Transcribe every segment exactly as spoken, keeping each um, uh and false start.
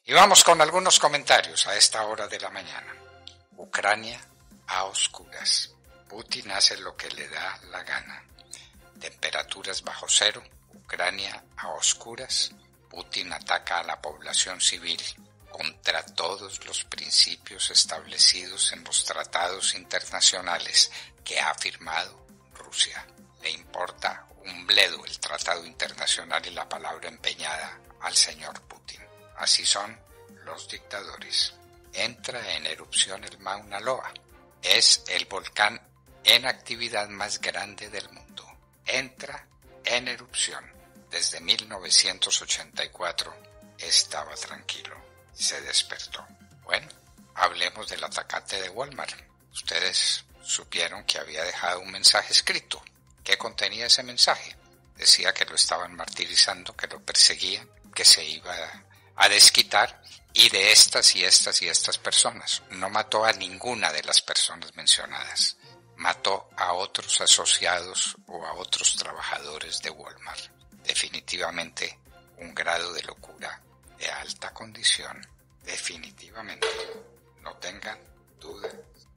Y vamos con algunos comentarios a esta hora de la mañana. Ucrania a oscuras. Putin hace lo que le da la gana. Temperaturas bajo cero. Ucrania a oscuras. Putin ataca a la población civil contra todos los principios establecidos en los tratados internacionales que ha firmado Rusia. Le importa un bledo el tratado internacional y la palabra empeñada al señor Putin. Así son los dictadores. Entra en erupción el Mauna Loa. Es el volcán en actividad más grande del mundo. Entra en erupción. Desde mil novecientos ochenta y cuatro estaba tranquilo. Se despertó. Bueno, hablemos del atacante de Walmart. Ustedes supieron que había dejado un mensaje escrito. ¿Qué contenía ese mensaje? Decía que lo estaban martirizando, que lo perseguían, que se iba a, a desquitar, y de estas y estas y estas personas. No mató a ninguna de las personas mencionadas. Mató a otros asociados o a otros trabajadores de Walmart. Definitivamente un grado de locura de alta condición. Definitivamente. No tengan duda.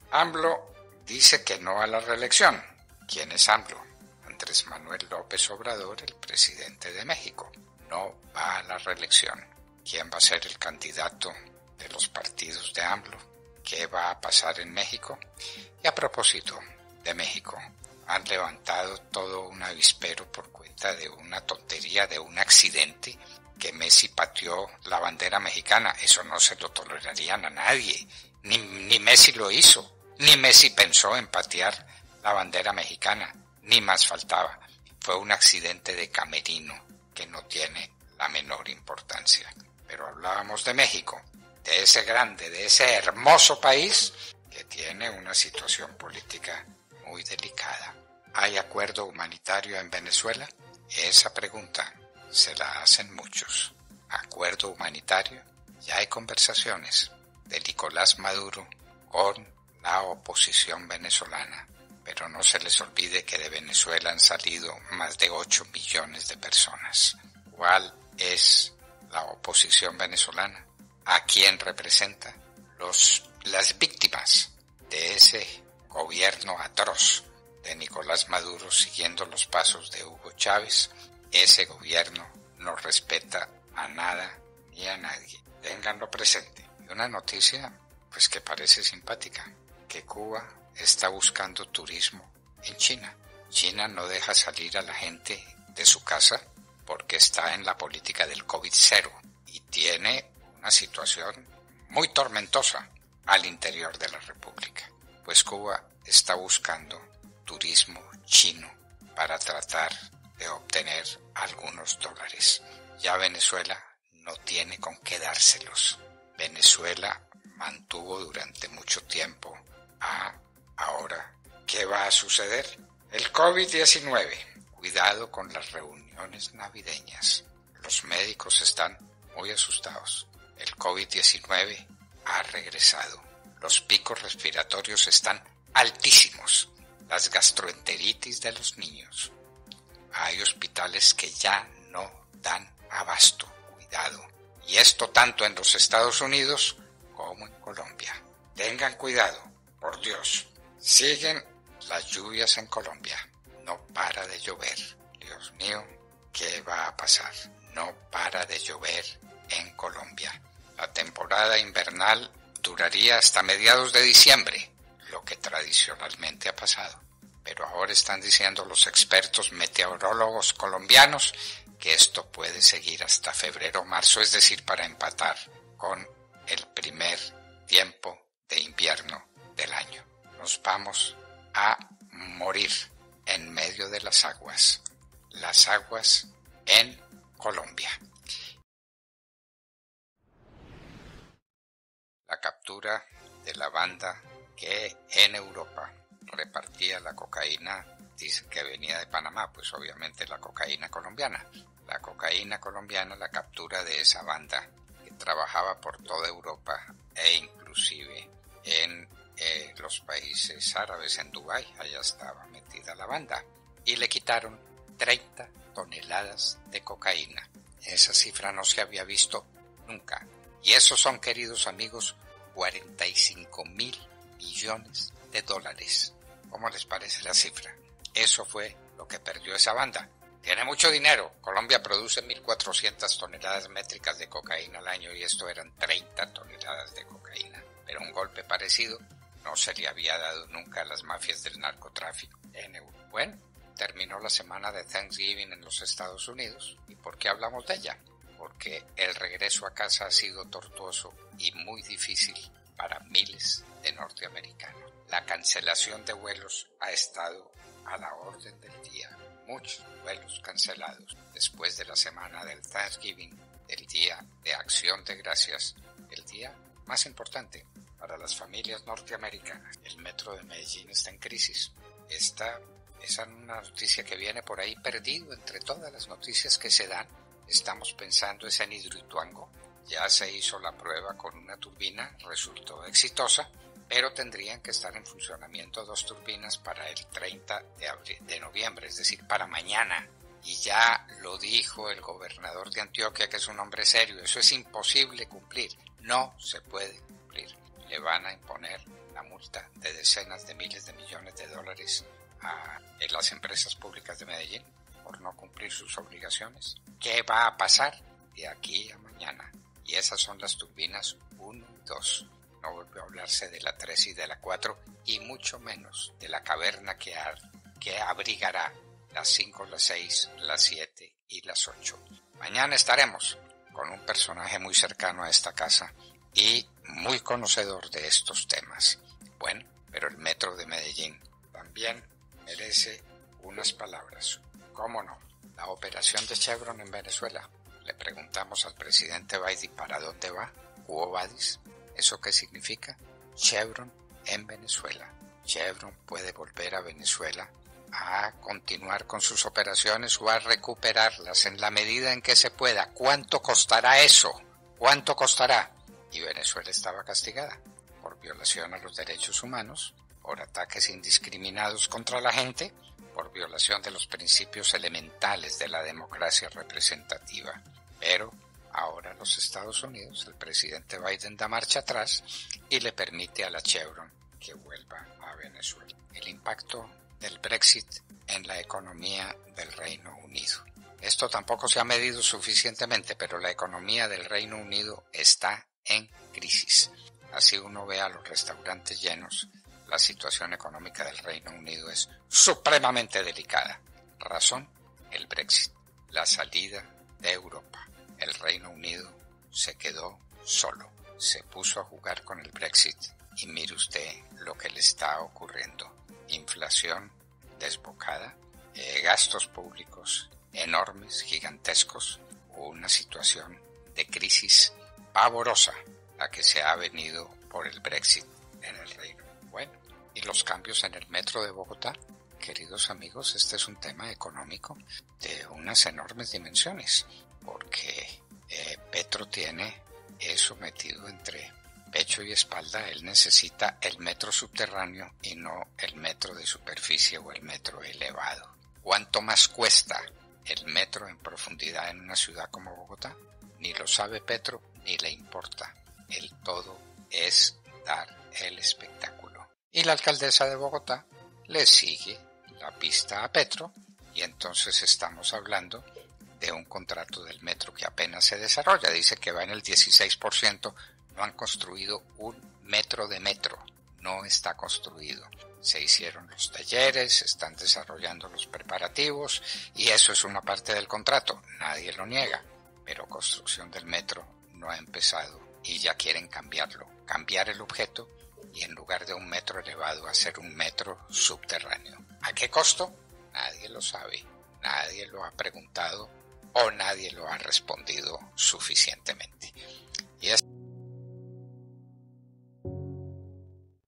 AMLO dice que no a la reelección. ¿Quién es AMLO? Andrés Manuel López Obrador, el presidente de México. No va a la reelección. ¿Quién va a ser el candidato de los partidos de AMLO? ¿Qué va a pasar en México? Y a propósito de México, han levantado todo un avispero por cuenta de una tontería, de un accidente, que Messi pateó la bandera mexicana. Eso no se lo tolerarían a nadie. Ni, ni Messi lo hizo. Ni Messi pensó en patear la bandera mexicana. Ni más faltaba. Fue un accidente de camerino que no tiene la menor importancia. Pero hablábamos de México, de ese grande, de ese hermoso país que tiene una situación política muy delicada. ¿Hay acuerdo humanitario en Venezuela? Esa pregunta se la hacen muchos. ¿Acuerdo humanitario? Ya hay conversaciones de Nicolás Maduro con la oposición venezolana. Pero no se les olvide que de Venezuela han salido más de ocho millones de personas. ¿Cuál es la oposición venezolana? ¿A quién representa? Los, las víctimas de ese gobierno atroz de Nicolás Maduro siguiendo los pasos de Hugo Chávez. Ese gobierno no respeta a nada ni a nadie. Ténganlo presente. Y una noticia pues que parece simpática, que Cuba está buscando turismo en China. China no deja salir a la gente de su casa porque está en la política del COVID cero y tiene una situación muy tormentosa al interior de la República. Pues Cuba está buscando turismo chino para tratar de obtener algunos dólares. Ya Venezuela no tiene con qué dárselos. Venezuela mantuvo durante mucho tiempo a ahora. ¿Qué va a suceder? El COVID diecinueve. Cuidado con las reuniones navideñas. Los médicos están muy asustados. El COVID diecinueve ha regresado. Los picos respiratorios están altísimos. Las gastroenteritis de los niños. Hay hospitales que ya no dan abasto. Cuidado. Y esto tanto en los Estados Unidos como en Colombia. Tengan cuidado, por Dios. Siguen las lluvias en Colombia. No para de llover. Dios mío, ¿qué va a pasar? No para de llover en Colombia. La temporada invernal duraría hasta mediados de diciembre, lo que tradicionalmente ha pasado. Pero ahora están diciendo los expertos meteorólogos colombianos que esto puede seguir hasta febrero o marzo, es decir, para empatar con el primer tiempo de invierno del año. Nos vamos a morir en medio de las aguas, las aguas en Colombia. La captura de la banda que en Europa repartía la cocaína, dicen que venía de Panamá, pues obviamente la cocaína colombiana. La cocaína colombiana, la captura de esa banda que trabajaba por toda Europa e inclusive en eh, los países árabes, en Dubái, allá estaba metida la banda. Y le quitaron treinta toneladas de cocaína. Esa cifra no se había visto nunca Y esos son, queridos amigos, cuarenta y cinco mil millones de dólares. ¿Cómo les parece la cifra? Eso fue lo que perdió esa banda. Tiene mucho dinero. Colombia produce mil cuatrocientas toneladas métricas de cocaína al año y esto eran treinta toneladas de cocaína. Pero un golpe parecido no se le había dado nunca a las mafias del narcotráfico en Europa. Bueno, terminó la semana de Thanksgiving en los Estados Unidos. ¿Y por qué hablamos de ella? Porque el regreso a casa ha sido tortuoso y muy difícil para miles de norteamericanos. La cancelación de vuelos ha estado a la orden del día. Muchos vuelos cancelados después de la semana del Thanksgiving, el Día de Acción de Gracias, el día más importante para las familias norteamericanas. El metro de Medellín está en crisis. Esta es una noticia que viene por ahí perdido entre todas las noticias que se dan. Estamos pensando es en Hidroituango. Ya se hizo la prueba con una turbina, resultó exitosa, pero tendrían que estar en funcionamiento dos turbinas para el treinta de, abril, de noviembre, es decir, para mañana. Y ya lo dijo el gobernador de Antioquia, que es un hombre serio, eso es imposible cumplir, no se puede cumplir. Le van a imponer la multa de decenas de miles de millones de dólares a las empresas públicas de Medellín por no cumplir sus obligaciones. ¿Qué va a pasar de aquí a mañana? Y esas son las turbinas uno y dos. No volvió a hablarse de la tres y de la cuatro, y mucho menos de la caverna que, ar, que abrigará las cinco, las seis, las siete y las ocho. Mañana estaremos con un personaje muy cercano a esta casa y muy conocedor de estos temas. Bueno, pero el metro de Medellín también merece unas palabras. ¿Cómo no? La operación de Chevron en Venezuela. Le preguntamos al presidente Biden para dónde va. Quo vadis. ¿Eso qué significa? Chevron en Venezuela. Chevron puede volver a Venezuela a continuar con sus operaciones o a recuperarlas en la medida en que se pueda. ¿Cuánto costará eso? ¿Cuánto costará? Y Venezuela estaba castigada por violación a los derechos humanos, por ataques indiscriminados contra la gente, por violación de los principios elementales de la democracia representativa. Pero ahora los Estados Unidos, el presidente Biden da marcha atrás y le permite a la Chevron que vuelva a Venezuela. El impacto del Brexit en la economía del Reino Unido. Esto tampoco se ha medido suficientemente, pero la economía del Reino Unido está en crisis. Así uno ve a los restaurantes llenos. La situación económica del Reino Unido es supremamente delicada. Razón, el Brexit, la salida de Europa. El Reino Unido se quedó solo, se puso a jugar con el Brexit y mire usted lo que le está ocurriendo. Inflación desbocada, eh, gastos públicos enormes, gigantescos, una situación de crisis pavorosa la que se ha venido por el Brexit en el Reino. Bueno, y los cambios en el metro de Bogotá, queridos amigos, este es un tema económico de unas enormes dimensiones, porque eh, Petro tiene eso metido entre pecho y espalda. Él necesita el metro subterráneo y no el metro de superficie o el metro elevado. ¿Cuánto más cuesta el metro en profundidad en una ciudad como Bogotá? Ni lo sabe Petro, ni le importa. El todo es dar el espectáculo. Y la alcaldesa de Bogotá le sigue la pista a Petro, y entonces estamos hablando de un contrato del metro que apenas se desarrolla. Dice que va en el dieciséis por ciento. No han construido un metro de metro. No está construido. Se hicieron los talleres, se están desarrollando los preparativos y eso es una parte del contrato. Nadie lo niega. Pero construcción del metro no ha empezado y ya quieren cambiarlo. Cambiar el objeto y en lugar de un metro elevado hacer un metro subterráneo. ¿A qué costo? Nadie lo sabe. Nadie lo ha preguntado o nadie lo ha respondido suficientemente. Y es